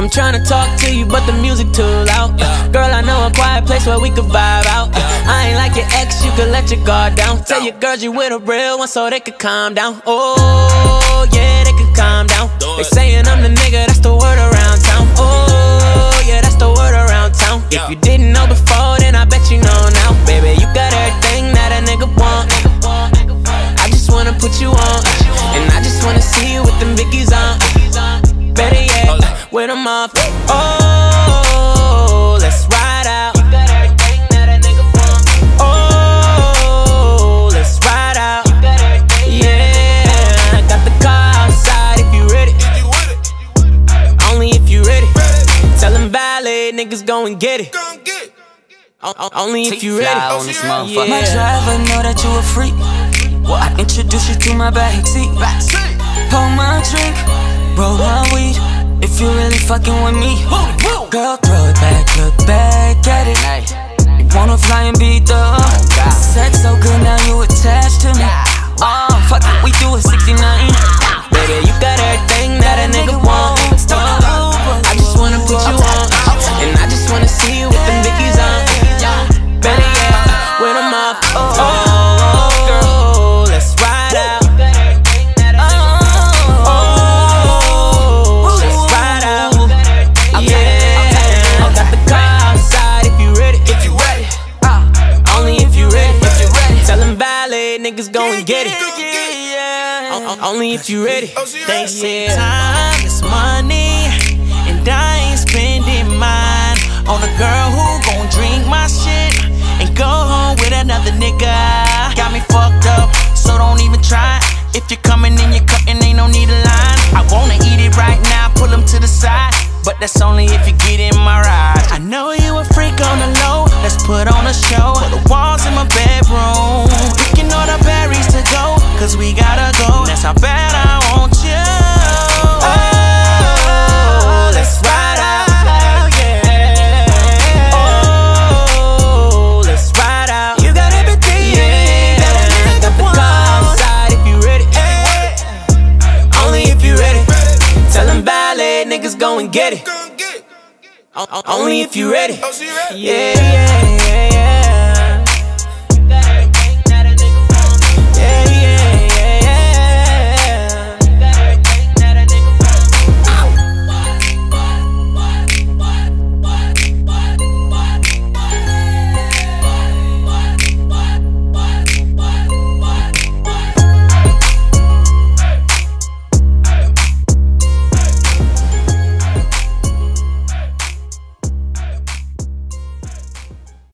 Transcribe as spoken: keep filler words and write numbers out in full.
I'm tryna talk to you, but the music too loud. Girl, I know a quiet place where we could vibe out. I ain't like your ex, you could let your guard down. Tell your girls you with a real one so they could calm down. Oh, yeah, they could calm down. They saying I'm the nigga, that's the word around town. Oh, yeah, that's the word around town. If you didn't know before, then I bet you know now. Baby, you got everything that a nigga want. I just wanna put you on, and I just wanna see you with them Vickies on. Better yet, with them off. Oh, let's ride out. You got everything that a nigga want. Oh, let's ride out. You got everything. Yeah, I got the car outside if you ready. Only if you ready. Tell them Valet niggas go and get it. O only if you ready. On this motherfucker. My driver know that you a freak. I introduce you to my backseat. Pour my drink, roll my weed. If you really fucking with me, girl, throw it back, look back at it. You wanna fly and beat the sex so good now you attached to me. Oh, fuck it, we do it sixty-nine. Baby, you got everything that a nigga want. I just wanna put you on, and I just wanna see you with them Vickies on. Better yet, with them off. Oh, girl, let's ride out. Oh, let's ride out. Yeah, got the car outside if you ready. If you ready, only if you ready. If you ready, tell them Valet niggas go and get it. Only if you ready. They said time is money, and I ain't spending mine on a girl who gon' drink my shit and go home with another nigga. Got me fucked up, so don't even try. If you're coming in, you're cutting, ain't no need a line. I wanna eat it right now, pull them to the side, but that's only if you get in my ride. I know you a freak on the low, let's put on a show. For the walls in my bedroom, picking all the berries to go, cause we gotta go, that's how bad I want you. Oh, let's ride out. Niggas go and get it. Only if you ready. Yeah, yeah.